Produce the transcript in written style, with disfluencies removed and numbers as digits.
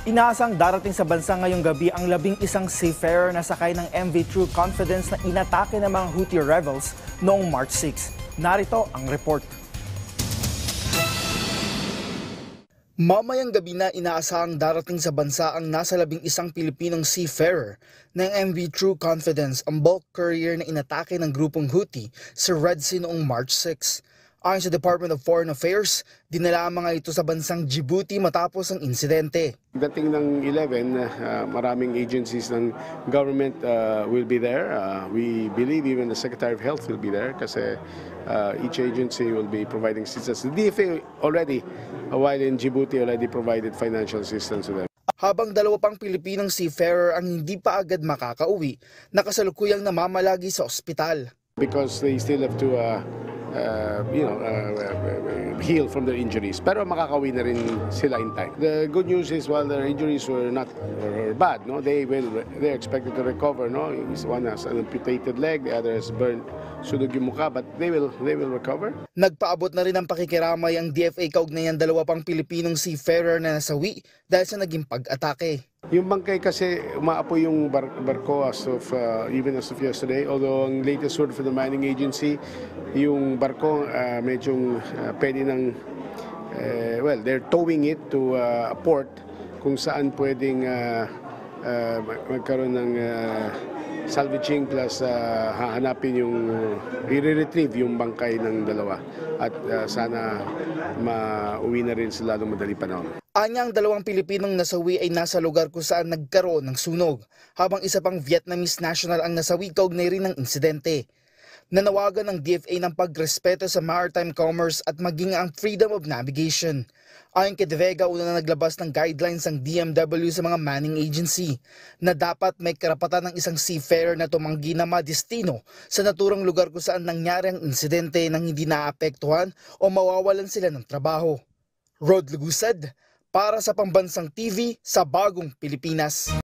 Inaasang darating sa bansa ngayong gabi ang 11 seafarer na sakay ng MV True Confidence na inatake ng mga Houthi rebels noong March 6. Narito ang report. Mamayang gabi na inaasahang darating sa bansa ang nasa 11 Pilipinong seafarer ng MV True Confidence, ang bulk carrier na inatake ng grupong Houthi sa Red Sea noong March 6. Ayon sa Department of Foreign Affairs, dinala ang mga ito sa bansang Djibouti matapos ang insidente. Dating ng 11, maraming agencies ng government will be there. We believe even the Secretary of Health will be there kasi each agency will be providing assistance. The DFA already, while in Djibouti, already provided financial assistance to them. Habang dalawa pang Pilipinong seafarer ang hindi pa agad makakauwi, nakasalukuyang namamalagi sa ospital. Because they still have to heal from their injuries. Pero makakauwi na rin sila in time. The good news is while their injuries were not bad, they're expected to recover. No, one has an amputated leg, the other has burned sunog yung mukha, but they will recover. Nagpaabot na rin ang pakikiramay ang DFA kaugnay ng dalawa pang Pilipinong seafarer na nasawi dahil sa naging pag-atake. Yung bangkay kasi umaapoy yung barko even as of yesterday. Although ang latest word from the mining agency, yung barko medyo pwede ng, they're towing it to a port kung saan pwedeng magkaroon ng salvaging plus hahanapin yung i-retrieve yung bangkay ng dalawa at sana mauwi na rin sa lalong madaling panahon. Anya ang dalawang Pilipinong nasawi ay nasa lugar kung saan nagkaroon ng sunog, habang isa pang Vietnamese national ang nasawi kaugnay rin ng insidente. Nanawagan ng DFA ng pagrespeto sa maritime commerce at maging ang freedom of navigation. Ayon kay De Vega, una na naglabas ng guidelines ang DMW sa mga manning agency na dapat may karapatan ng isang seafarer na tumanggi na madestino sa naturang lugar kung saan nangyari ang insidente nang hindi naapektuhan o mawawalan sila ng trabaho. Rod Lugusad, para sa Pambansang TV sa Bagong Pilipinas.